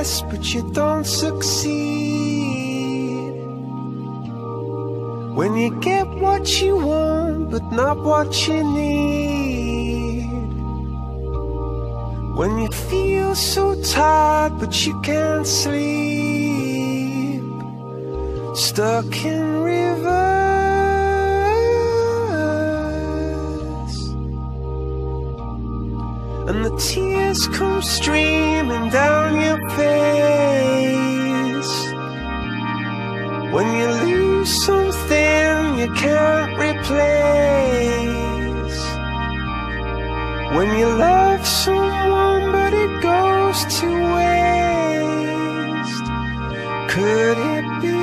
best, but you don't succeed. When you get what you want, but not what you need. When you feel so tired, but you can't sleep. Stuck in reverse, and the tears come streaming down your face. When you lose something you can't replace. When you love someone but it goes to waste. Could it be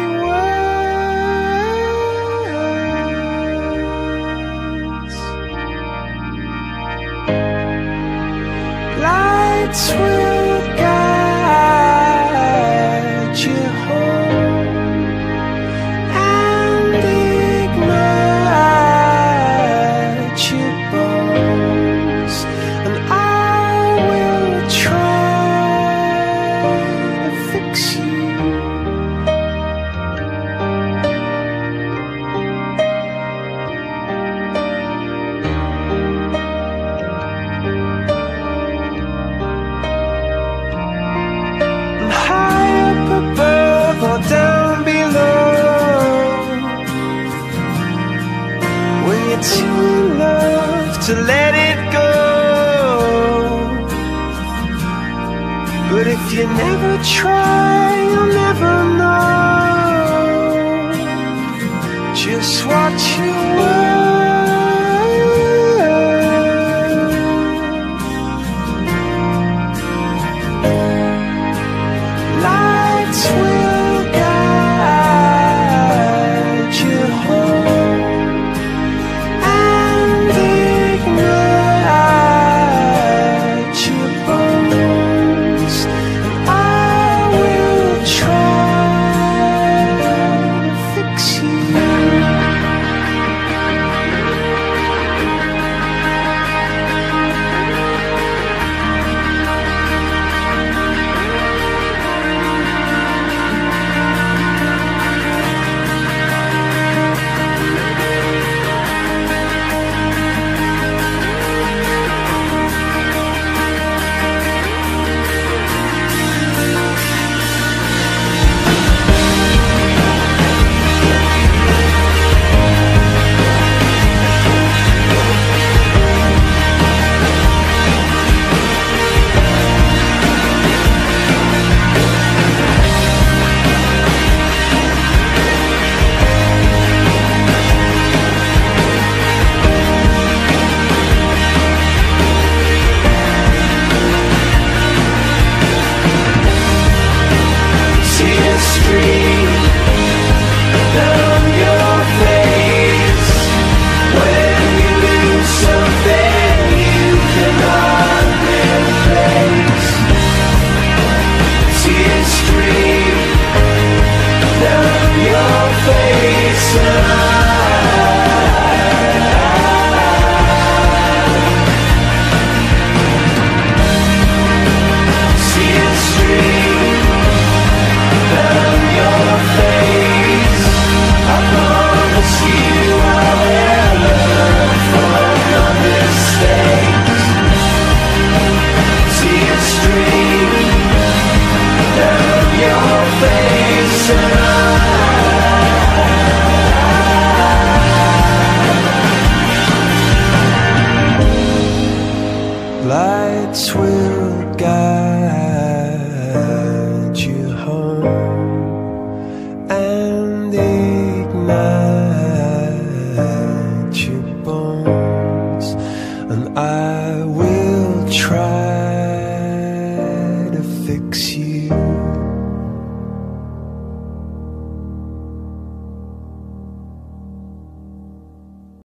worse? Lights will guide you home and ignite your bones, and I will try to fix you. And high up above or down below, when you're too in love to let it go. But if you never try, you'll never know just what you were. Lights will guide you home and ignite your bones, and I will try to fix you. Tears stream down your face when you lose something you cannot replace. Tears stream down your face, tears stream down your face. I promise you I'll learn from your mistakes. Tears stream down your face, lights will guide